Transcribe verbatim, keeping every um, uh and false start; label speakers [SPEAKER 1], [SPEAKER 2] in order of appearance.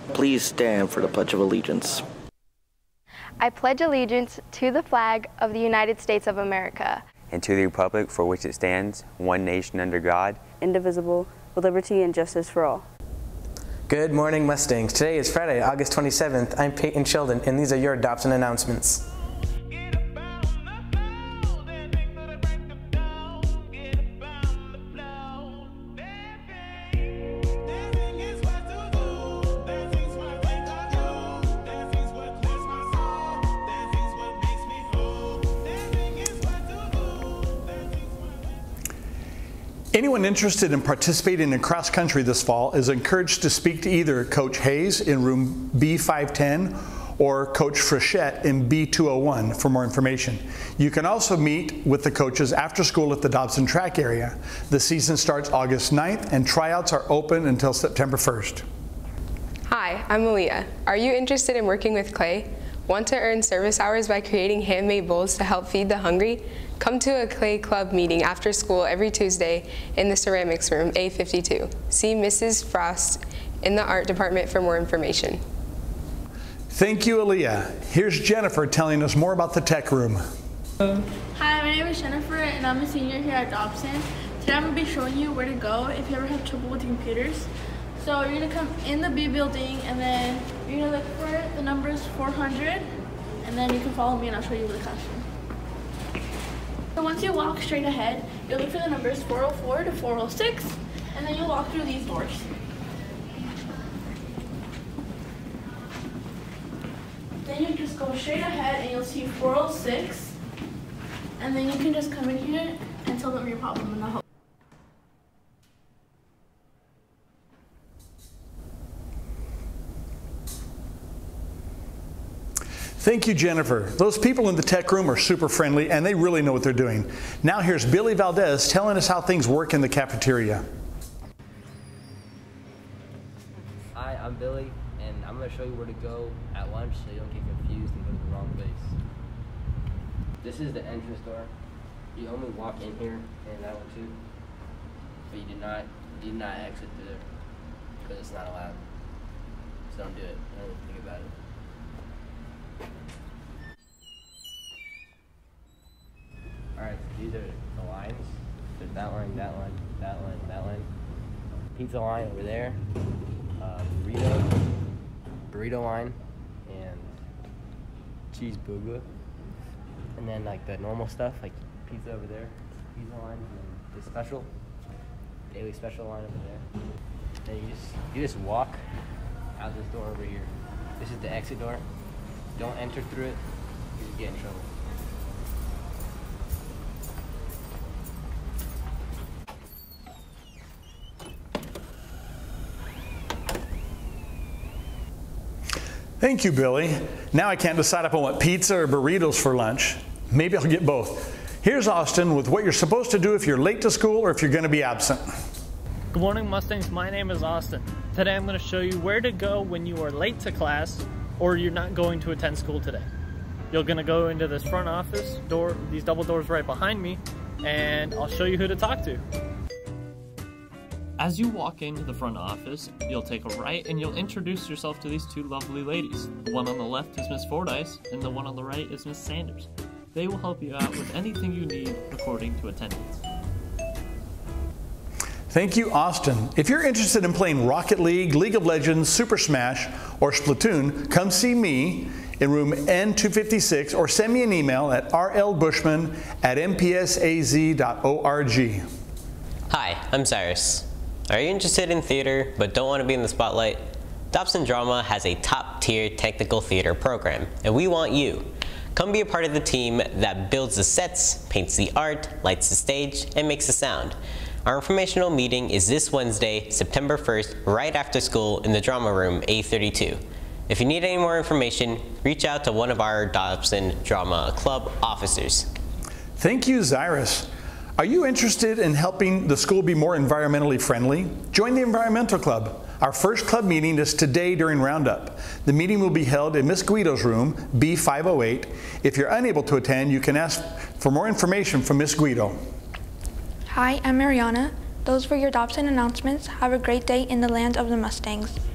[SPEAKER 1] Please stand for the Pledge of Allegiance.
[SPEAKER 2] I pledge allegiance to the flag of the United States of America
[SPEAKER 3] and to the republic for which it stands, one nation under God,
[SPEAKER 4] indivisible, with liberty and justice for all.
[SPEAKER 5] Good morning, Mustangs. Today is Friday, August twenty-seventh. I'm Peyton Sheldon, and these are your adoption announcements.
[SPEAKER 6] Anyone interested in participating in cross country this fall is encouraged to speak to either Coach Hayes in room B five ten or Coach Frechette in B two oh one for more information. You can also meet with the coaches after school at the Dobson track area. The season starts August ninth and tryouts are open until September first.
[SPEAKER 7] Hi, I'm Aaliyah. Are you interested in working with clay? Want to earn service hours by creating handmade bowls to help feed the hungry? Come to a Clay Club meeting after school every Tuesday in the ceramics room, A fifty-two. See Missus Frost in the art department for more information.
[SPEAKER 6] Thank you, Aaliyah. Here's Jennifer telling us more about the tech room.
[SPEAKER 8] Hi, my name is Jennifer and I'm a senior here at Dobson. Today I'm going to be showing you where to go if you ever have trouble with computers. So you're going to come in the B building and then you're going to look for the numbers four hundred and then you can follow me and I'll show you the classroom. So once you walk straight ahead, you'll look for the numbers four oh four to four oh six, and then you'll walk through these doors. Then you just go straight ahead and you'll see four oh six, and then you can just come in here and tell them your problem and they'll help.
[SPEAKER 6] Thank you, Jennifer. Those people in the tech room are super friendly and they really know what they're doing. Now here's Billy Valdez telling us how things work in the cafeteria.
[SPEAKER 9] Hi, I'm Billy and I'm going to show you where to go at lunch so you don't get confused and go to the wrong place. This is the entrance door. You only walk in here and that one too, but you did not, you did not exit through there because it's not allowed. So don't do it. Don't even think about it. Alright, so these are the lines. There's that line, that line, that line, that line. Pizza line over there. Uh, burrito, burrito line, and cheese burger. And then like the normal stuff, like pizza over there, pizza line, and then the special, daily special line over there. Then you just you just walk out this door over here. This is the exit door. Don't enter through it. You just get in trouble.
[SPEAKER 6] Thank you, Billy. Now I can't decide if I want pizza or burritos for lunch. Maybe I'll get both. Here's Austin with what you're supposed to do if you're late to school or if you're going to be absent.
[SPEAKER 10] Good morning, Mustangs. My name is Austin. Today I'm going to show you where to go when you are late to class or you're not going to attend school today. You're going to go into this front office door, these double doors right behind me, and I'll show you who to talk to. As you walk into the front office, you'll take a right and you'll introduce yourself to these two lovely ladies. The one on the left is Miss Fordyce and the one on the right is Miss Sanders. They will help you out with anything you need according to attendance.
[SPEAKER 6] Thank you, Austin. If you're interested in playing Rocket League, League of Legends, Super Smash, or Splatoon, come see me in room N two fifty-six or send me an email at r l bushman at m p s a z dot org.
[SPEAKER 11] Hi, I'm Cyrus. Are you interested in theater but don't want to be in the spotlight? Dobson Drama has a top-tier technical theater program, and we want you. Come be a part of the team that builds the sets, paints the art, lights the stage, and makes the sound. Our informational meeting is this Wednesday, September first, right after school in the drama room A thirty-two. If you need any more information, reach out to one of our Dobson Drama Club officers.
[SPEAKER 6] Thank you, Cyrus. Are you interested in helping the school be more environmentally friendly? Join the Environmental Club. Our first club meeting is today during Roundup. The meeting will be held in Miss Guido's room, B five oh eight. If you're unable to attend, you can ask for more information from Miss Guido.
[SPEAKER 12] Hi, I'm Mariana. Those were your Dobson announcements. Have a great day in the land of the Mustangs.